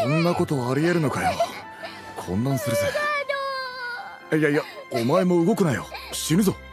そんなことありえるのかよ。混乱するぜ。いやいや、お前も動くなよ。死ぬぞ。